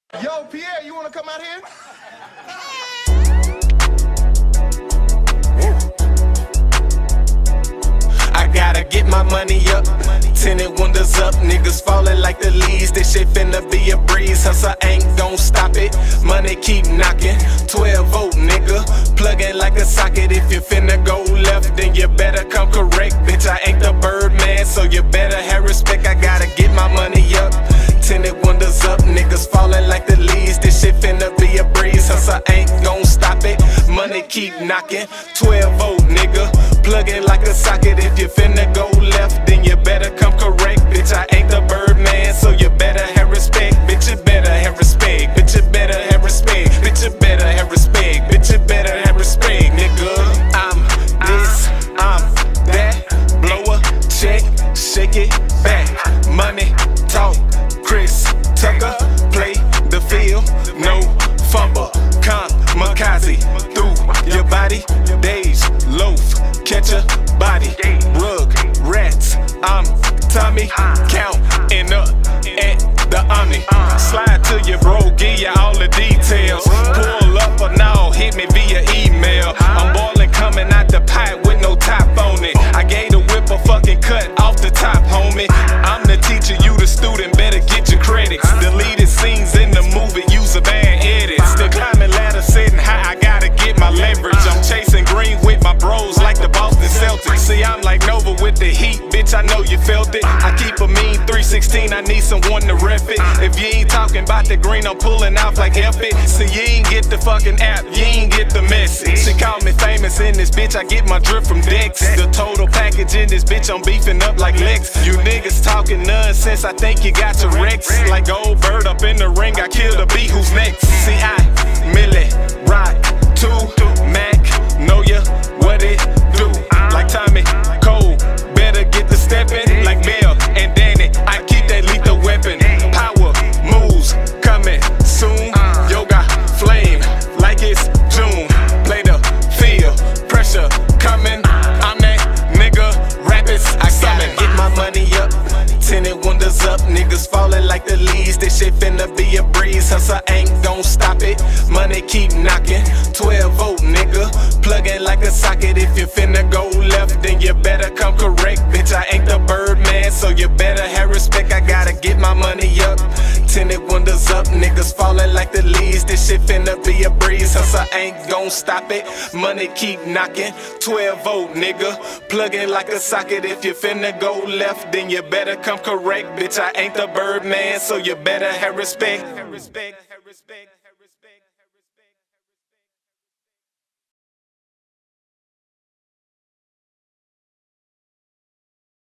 Yo, Pierre, you wanna come out here? I gotta get my money up, tinted windows up, niggas falling like the leaves. This shit finna be a breeze, hustle ain't gon' stop it. Money keep knocking, 12-volt nigga, plugging like a socket. If you finna go left, then you better come correct. Bitch, I ain't the Birdman, so you better have respect. I gotta get my money up, tinted windows up, niggas falling like the leaves. This shit finna be a breeze, hustle ain't gon' stop it. Money keep knocking, 12-volt nigga, plugging like a socket. If you finna go left, then you better come correct. Bitch, I ain't the Birdman, so you better have respect. Bitch, you better have respect. Bitch, you better have respect. Bitch, you better have respect. Bitch, you better have respect, nigga. I'm this, I'm that. Blow a check, shake it back. Money talk, Chris Tucker, play the field, no fumble. Kamikaze through your body, days loaf, catch a body, rug rats. I'm Tommy, counting up at the Omni. Slide to your bro, give you all the details. Pull up or no, hit me via email. I'm ballin' coming out the pipe with no top on it. I gave the whip a fucking cut off the top, homie. I'm the teacher, you the student, better get your credits. Deleted scenes in the movie, use a bad edit. Still climbing ladder, sitting high, I gotta get my leverage. I'm chasing green with my bros like the Boston Celtics. See, I'm like Nova with the heat, bitch, I know you felt it. I keep a mean 316, I need someone to rep it. If you ain't talking about the green, I'm pulling off like F it. See, you ain't get the fucking app, you ain't get the message. She called me famous in this bitch, I get my drip from Dex. The total package in this bitch, I'm beefing up like Lex. You niggas talking nonsense, I think you got your Rex. Like Goldberg up in the ring, I killed a beat, who's next? See, I, Millie, Rock, 2, Mac, know ya, what it do? Like Tommy Cole, better get the steppin'. Like Bell and Danny, I keep that lethal weapon. Power moves coming soon. Yoga flame like it's June. Play the field, pressure coming. I'm that nigga, rapids, I gotta get my money up, tinted windows up, niggas falling like the leaves. This shit finna be a breeze, hustle ain't gon' stop it. Money keep knocking, 12-volt nigga, plugging like a socket. If you finna go left, then you better come correct. Bitch, I ain't the Birdman, so you better have respect. I gotta get my money up, tinted windows up, niggas falling like the leaves. This shit finna be a breeze, hustle ain't gon' stop it. Money keep knocking, 12-volt nigga, plugging like a socket. If you finna go left, then you better come correct. Bitch, I ain't the Birdman, so you better have respect.